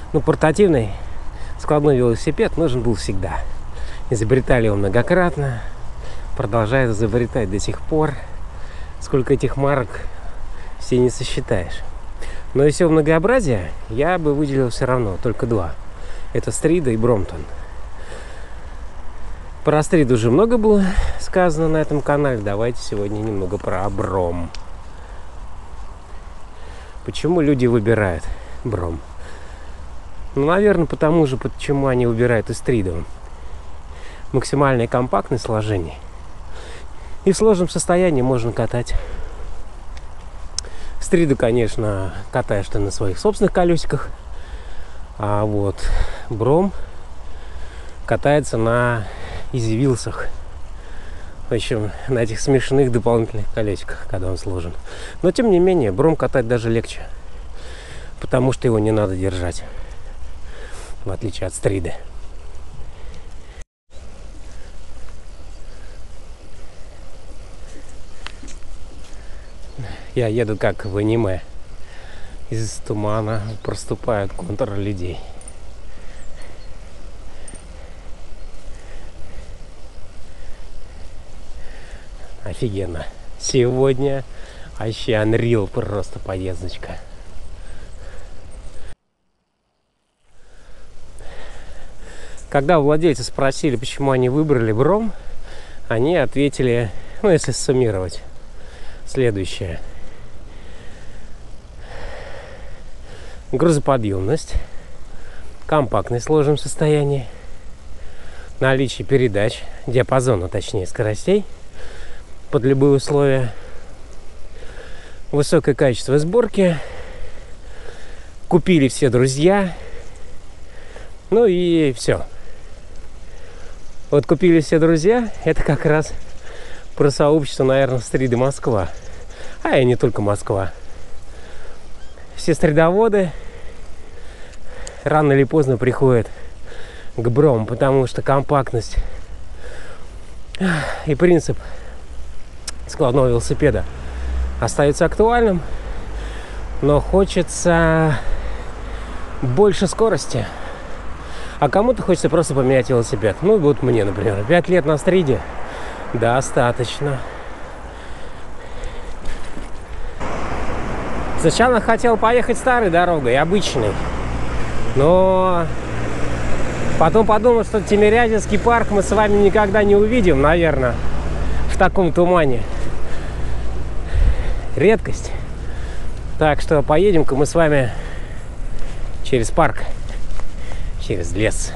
Ну, портативный складной велосипед нужен был всегда. Изобретали его многократно, продолжают изобретать до сих пор. Сколько этих марок все не сосчитаешь. Но из всего многообразия я бы выделил все равно только два. Это Стрида и Бромтон. Про Стриду уже много было сказано на этом канале. Давайте сегодня немного про Бром. Почему люди выбирают Бром? Ну, наверное, потому же, почему они выбирают и Стриду. Максимальная компактность сложений. И в сложном состоянии можно катать. Стриду, конечно, катаешь ты на своих собственных колесиках. А вот Бром катается на изи-вилсах. В общем, на этих смешных дополнительных колесиках, когда он сложен. Но, тем не менее, Бром катать даже легче. Потому что его не надо держать. В отличие от Стриды. Я еду как в аниме. Из тумана проступают контуры людей. Офигенно. Сегодня вообще Unreal, просто поездочка. Когда владельцы спросили, почему они выбрали Бром, они ответили, ну, если суммировать, следующее. Грузоподъемность, компактность в сложном состоянии, наличие передач, диапазона, точнее, скоростей под любые условия, высокое качество сборки, купили все друзья, ну и все. Вот купили все друзья, это как раз про сообщество, наверное, Стриды Москва, а и не только Москва. Все стридоводы рано или поздно приходят к Бром, потому что компактность и принцип складного велосипеда остается актуальным, но хочется больше скорости. А кому-то хочется просто поменять велосипед. Ну, вот мне, например, 5 лет на Стриде достаточно. Сначала хотел поехать старой дорогой, обычной. Но потом подумал, что Тимирязевский парк мы с вами никогда не увидим, наверное, в таком тумане. Редкость. Так что поедем-ка мы с вами через парк, через лес.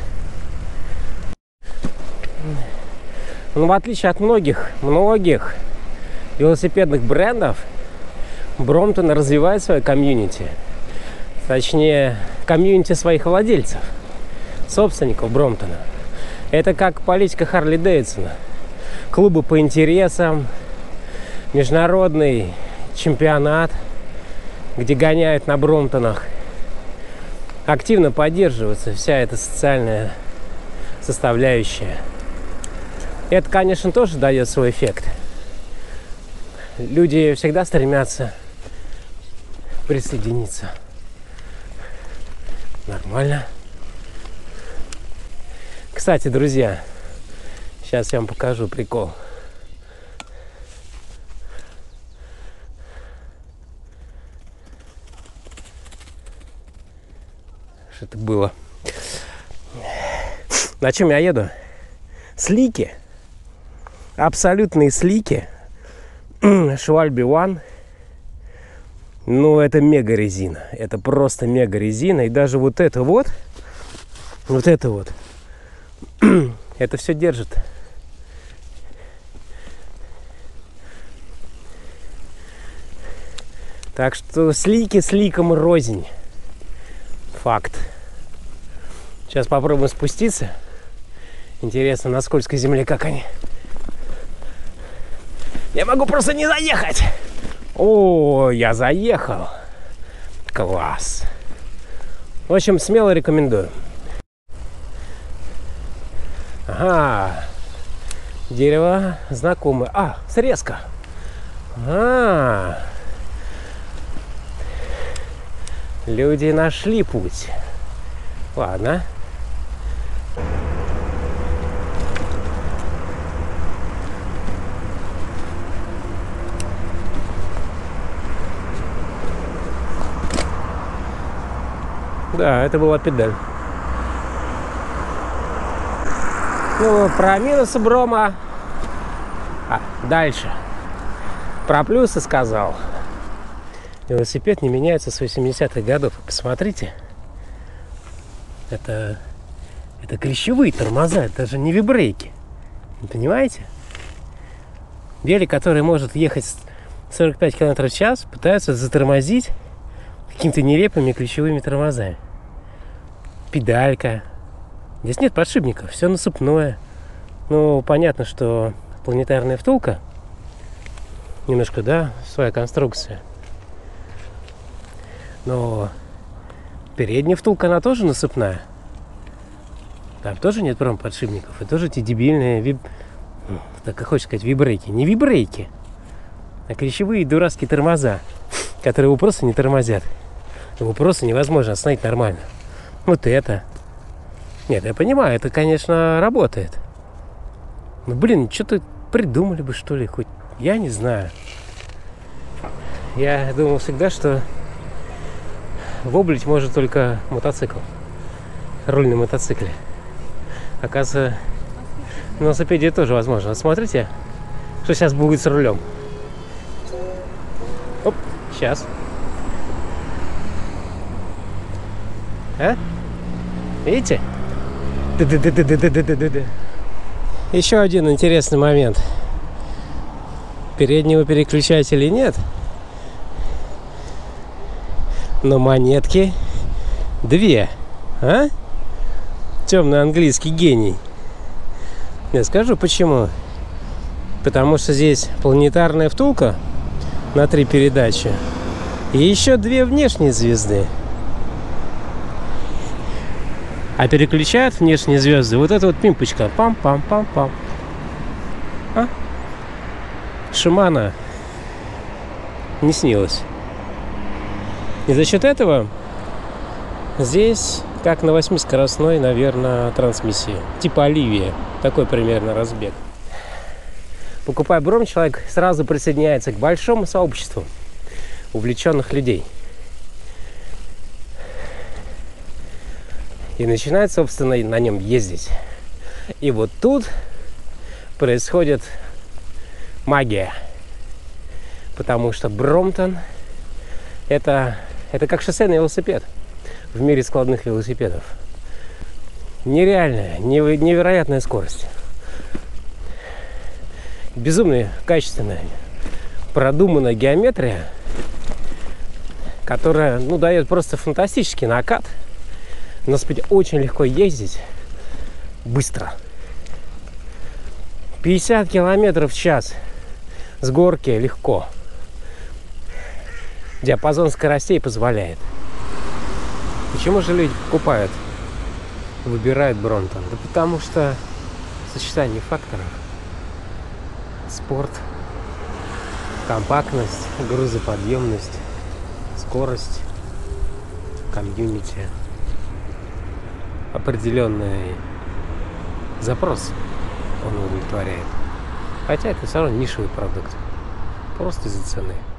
Но в отличие от многих велосипедных брендов, Бромтон развивает свое комьюнити. Точнее, комьюнити своих владельцев, собственников Бромтона. Это как политика Харли Дэвидсона. Клубы по интересам, международный чемпионат, где гоняют на Бромтонах. Активно поддерживается вся эта социальная составляющая. Это, конечно, тоже дает свой эффект. Люди всегда стремятся присоединиться. Нормально. Кстати, друзья, сейчас я вам покажу прикол. Что это было? На чем я еду? Слики. Абсолютные слики. Schwalbe One. Ну, это мега резина. Это просто мега резина. И даже вот это вот, это все держит. Так что слики сликом рознь. Факт. Сейчас попробуем спуститься. Интересно, на скользкой земле как они. Я могу просто не заехать. О, я заехал. Класс. В общем, смело рекомендую. Ага. Дерево знакомое. А, срезка. Люди нашли путь. Ладно. Да, это была педаль. Ну, про минусы брома. Дальше. Про плюсы сказал. Велосипед не меняется с 80-х годов. Посмотрите. Это клещевые тормоза, это же не вибрейки. Вы понимаете? Велик, который может ехать 45 км в час, пытаются затормозить какими-то нелепыми ключевыми тормозами. Педалька. Здесь нет подшипников, все насыпное. Ну, понятно, что планетарная втулка. Немножко, да, своя конструкция. Но передняя втулка, она тоже насыпная. Там тоже нет подшипников. И тоже эти дебильные, так как хочешь сказать, вибрейки. Не вибрейки, а клещевые дурацкие тормоза, которые его просто не тормозят. Его просто невозможно остановить нормально. Вот это. Нет, я понимаю, это, конечно, работает. Но, блин, что-то придумали бы, что ли, хоть. Я не знаю. Я думал всегда, что воблить может только мотоцикл. Руль на мотоцикле. Оказывается, на велосипеде тоже возможно. Вот смотрите, что сейчас будет с рулем. Оп, сейчас. А? Видите? Еще один интересный момент. Переднего переключателя нет. Но монетки две. А? Темный английский гений. Я скажу почему. Потому что здесь планетарная втулка на 3 передачи. И еще 2 внешние звезды. А переключают внешние звезды вот эта вот пимпочка. Пам-пам-пам-пам. А? Шимано не снилось. И за счет этого здесь как на 8-скоростной, наверное, трансмиссии. Типа Оливия. Такой примерно разбег. Покупая Бром, человек сразу присоединяется к большому сообществу увлеченных людей. И начинает, собственно, на нем ездить. И вот тут происходит магия. Потому что Бромтон это как шоссейный велосипед в мире складных велосипедов. Нереальная, невероятная скорость. Безумно качественная, продуманная геометрия, которая, дает просто фантастический накат. На велосипеде очень легко ездить, быстро. 50 км в час с горки легко. Диапазон скоростей позволяет. Почему же люди покупают, выбирают Бромтон? Да потому что сочетание факторов: спорт, компактность, грузоподъемность, скорость, комьюнити, определенный запрос он удовлетворяет. Хотя это все равно нишевый продукт. Просто из-за цены.